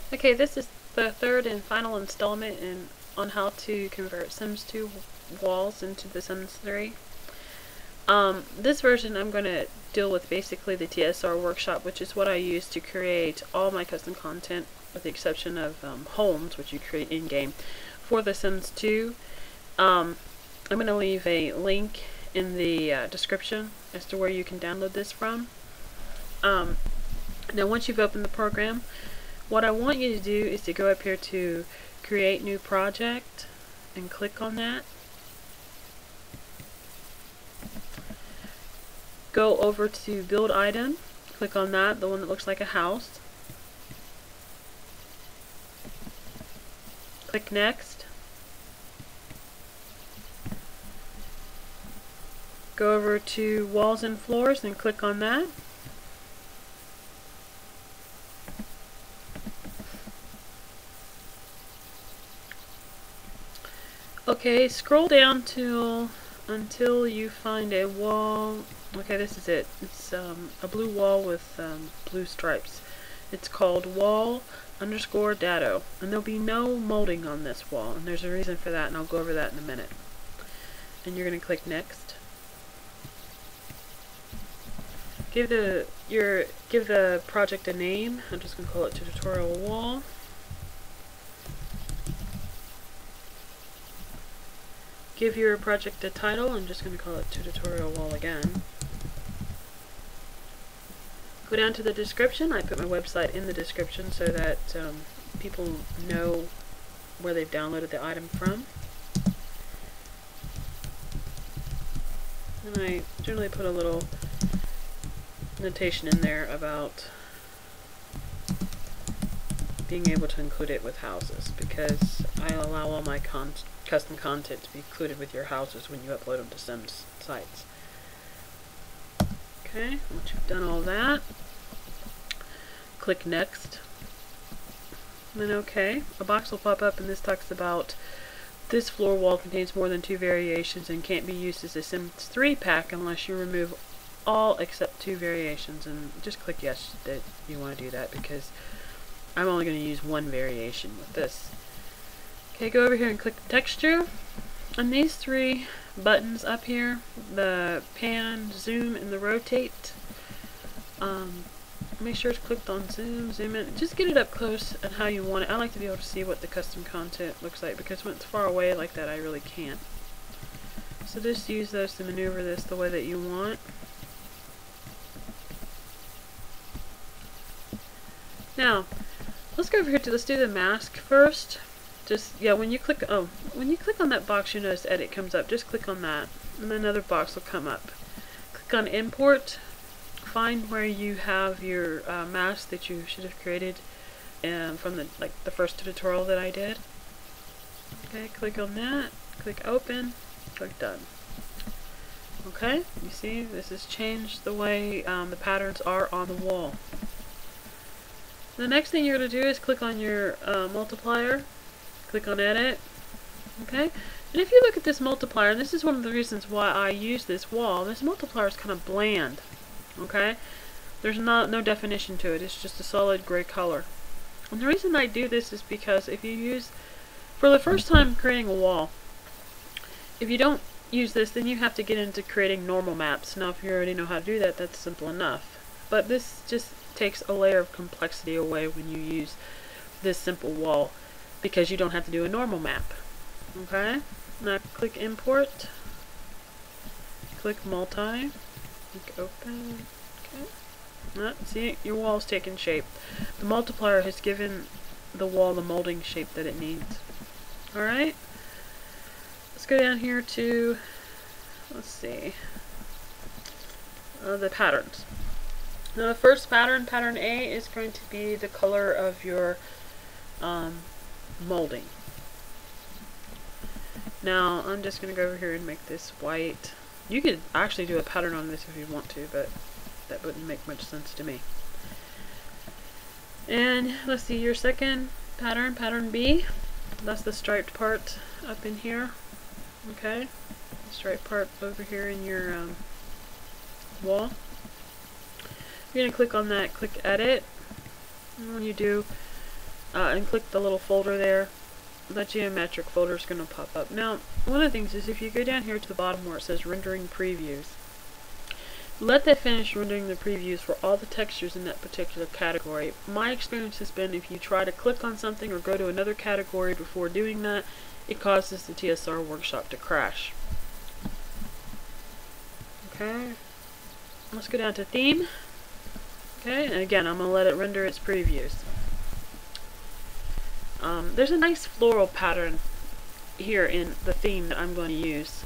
Okay, this is the third and final installment on how to convert Sims 2 walls into the Sims 3. This version I'm going to deal with basically the TSR workshop, which is what I use to create all my custom content, with the exception of homes, which you create in-game for the Sims 2. I'm going to leave a link in the description as to where you can download this from. Now once you've opened the program, what I want you to do is to go up here to create new project and click on that. Go over to build item, click on that, the one that looks like a house. Click next. Go over to walls and floors and click on that. Okay, scroll down until you find a wall. Okay, this is it. It's a blue wall with blue stripes. It's called wall_dado, and there'll be no molding on this wall, and there's a reason for that, and I'll go over that in a minute. And you're going to click next. Give the project a name. I'm just going to call it tutorial wall. Give your project a title. I'm just going to call it tutorial wall again. Go down to the description. I put my website in the description so that people know where they've downloaded the item from. And I generally put a little notation in there about being able to include it with houses, because I allow all my custom content to be included with your houses when you upload them to Sims sites. Okay, once you've done all that, click next, and then OK. A box will pop up, and this talks about this floor wall contains more than 2 variations and can't be used as a Sims 3 pack unless you remove all except 2 variations, and just click yes that you want to do that, because I'm only going to use 1 variation with this. Okay, go over here and click texture, and these 3 buttons up here, the pan, zoom, and the rotate, make sure it's clicked on zoom, zoom in, just get it up close and how you want it. I like to be able to see what the custom content looks like, because when it's far away like that I really can't. So just use those to maneuver this the way that you want. Now, let's go over here to, let's do the mask first. When you click on that box, you notice edit comes up. Just click on that, and another box will come up. Click on import. Find where you have your mask that you should have created from the first tutorial that I did. Okay, click on that. Click open. Click done. Okay, you see this has changed the way the patterns are on the wall. The next thing you're going to do is click on your multiplier. Click on edit. Okay, and if you look at this multiplier, and this is one of the reasons why I use this wall, this multiplier is kind of bland. Okay, there's no definition to it. It's just a solid gray color. And the reason I do this is because if you use, for the first time creating a wall, if you don't use this, then you have to get into creating normal maps. Now if you already know how to do that, that's simple enough. But this just takes a layer of complexity away when you use this simple wall, because you don't have to do a normal map. Okay, now click import, click multi, click open. Okay, see, your wall's taking shape. The multiplier has given the wall the molding shape that it needs. Alright, let's go down here to, let's see, the patterns. Now the first pattern, pattern A, is going to be the color of your molding. Now I'm just going to go over here and make this white. You could actually do a pattern on this if you want to, but that wouldn't make much sense to me. And let's see, your second pattern, pattern B, that's the striped part up in here. Okay, the striped part over here in your wall. You're going to click on that, click edit, and when you do, and click the little folder there. That geometric folder is going to pop up. Now, one of the things is if you go down here to the bottom where it says rendering previews, let that finish rendering the previews for all the textures in that particular category. My experience has been if you try to click on something or go to another category before doing that, it causes the TSR workshop to crash. Okay, let's go down to theme. Okay, and again, I'm going to let it render its previews. There's a nice floral pattern here in the theme that I'm going to use.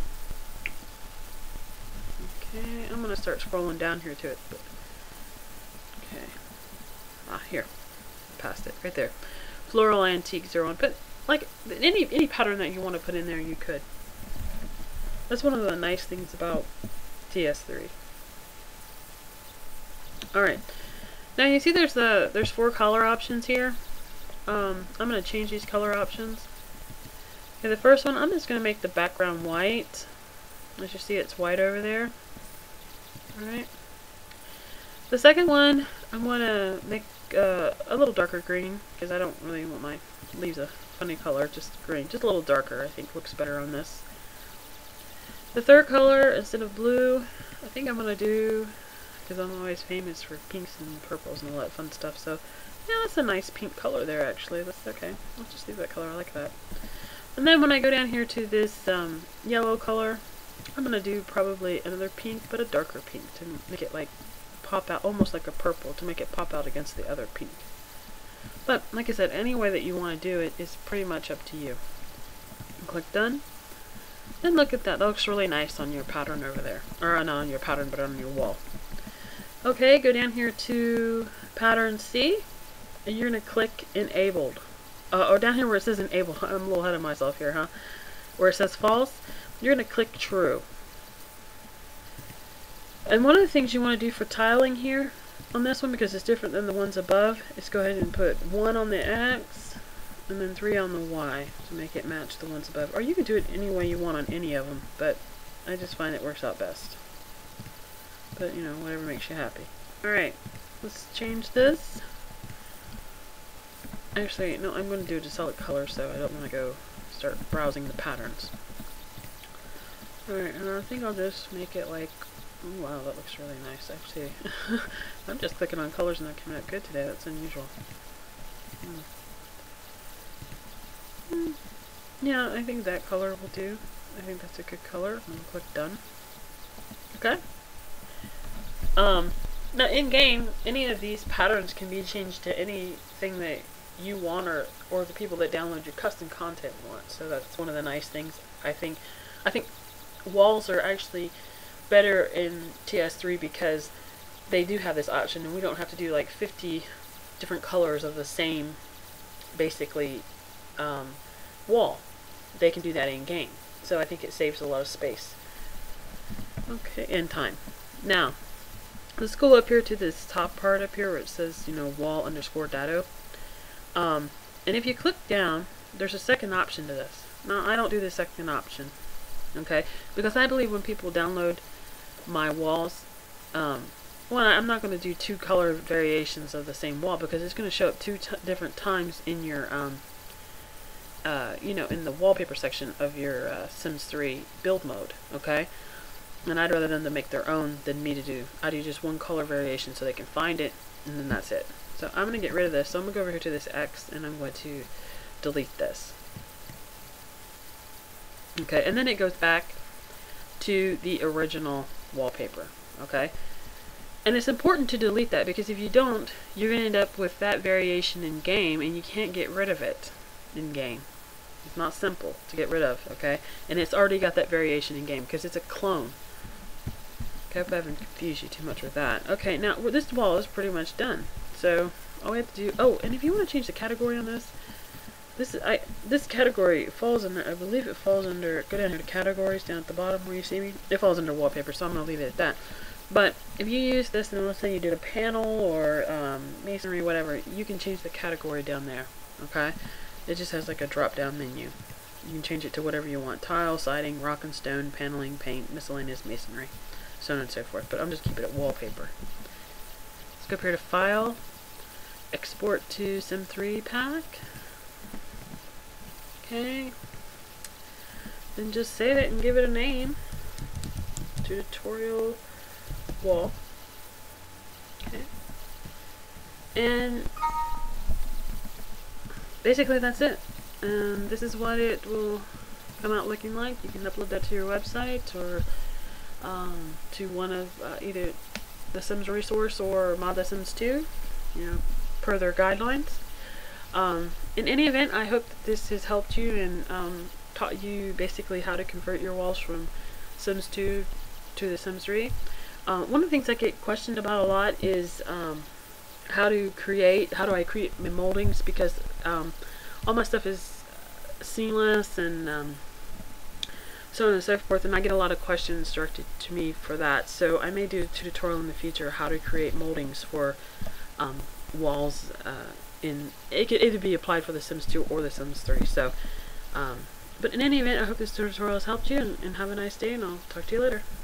Okay, I'm going to start scrolling down here to it. But okay. Here. Past it. Right there. Floral Antique 01. But, like, any pattern that you want to put in there, you could. That's one of the nice things about TS3. Alright. Now, you see there's 4 color options here. I'm going to change these color options. Okay, the first one, I'm just going to make the background white. As you see, it's white over there. Alright. The second one, I'm going to make a little darker green, because I don't really want my leaves a funny color, just green. Just a little darker, I think looks better on this. The third color, instead of blue, I think I'm going to do, because I'm always famous for pinks and purples and all that fun stuff, so yeah, that's a nice pink color there actually. That's okay. I'll just leave that color, I like that. And then when I go down here to this yellow color, I'm going to do probably another pink, but a darker pink to make it like pop out, almost like a purple, to make it pop out against the other pink. But like I said, any way that you want to do it is pretty much up to you. And click done. And look at that. That looks really nice on your pattern over there. Or not on your pattern, but on your wall. Okay, go down here to pattern C. And you're going to click enabled. Or down here where it says enabled. I'm a little ahead of myself here, huh? Where it says false, you're going to click true. And one of the things you want to do for tiling here on this one, because it's different than the ones above, is go ahead and put 1 on the X and then 3 on the Y to make it match the ones above. Or you can do it any way you want on any of them, but I just find it works out best. But, you know, whatever makes you happy. Alright, let's change this. Actually, no, I'm going to do it to solid color, so I don't want to go start browsing the patterns. Alright, and I think I'll just make it like, oh wow, that looks really nice, actually. I'm just clicking on colors and they're coming out good today. That's unusual. Yeah, I think that color will do. I think that's a good color. I'm going to click done. Okay. Now in game, any of these patterns can be changed to anything that you want or the people that download your custom content want. So that's one of the nice things. I think walls are actually better in TS3 because they do have this option, and we don't have to do like 50 different colors of the same basically wall. They can do that in game, so I think it saves a lot of space. Okay, and time. Now let's go up here to this top part up here where it says, you know, wall underscore dado. And if you click down, there's a second option to this. Now I don't do the second option, okay, because I believe when people download my walls, well, I'm not going to do 2 color variations of the same wall because it's going to show up 2 different times in your you know, in the wallpaper section of your Sims 3 build mode, okay? And I'd rather them to make their own than me to do. I do just 1 color variation so they can find it, and then that's it. So I'm going to get rid of this. So I'm going to go over here to this X, and I'm going to delete this. Okay, and then it goes back to the original wallpaper, okay? And it's important to delete that because if you don't, you're going to end up with that variation in game, and you can't get rid of it in game. It's not simple to get rid of, okay? And it's already got that variation in game because it's a clone. Okay, I hope I haven't confused you too much with that. Okay, now this wall is pretty much done. So all we have to do, oh, and if you want to change the category on this, this category falls under, I believe it falls under, go down here to categories down at the bottom where you see me. It falls under wallpaper, so I'm going to leave it at that. But if you use this, and let's say you did a panel or masonry, whatever, you can change the category down there, okay? It just has like a drop-down menu. You can change it to whatever you want. Tile, siding, rock and stone, paneling, paint, miscellaneous masonry, so on and so forth. But I'm just keeping it wallpaper. Let's go up here to File, export to Sim 3 pack. Okay. Then just save it and give it a name. Tutorial wall. Okay. And basically that's it. And this is what it will come out looking like. You can upload that to your website or to one of either the Sims resource or Mod the Sims 2, you know, per their guidelines. In any event, I hope that this has helped you and taught you basically how to convert your walls from Sims 2 to the Sims 3. One of the things I get questioned about a lot is how do I create my moldings, because all my stuff is seamless and so on and so forth, and I get a lot of questions directed to me for that. So I may do a tutorial in the future how to create moldings for walls. It could either be applied for the Sims 2 or the Sims 3. So, but in any event, I hope this tutorial has helped you, and have a nice day, and I'll talk to you later.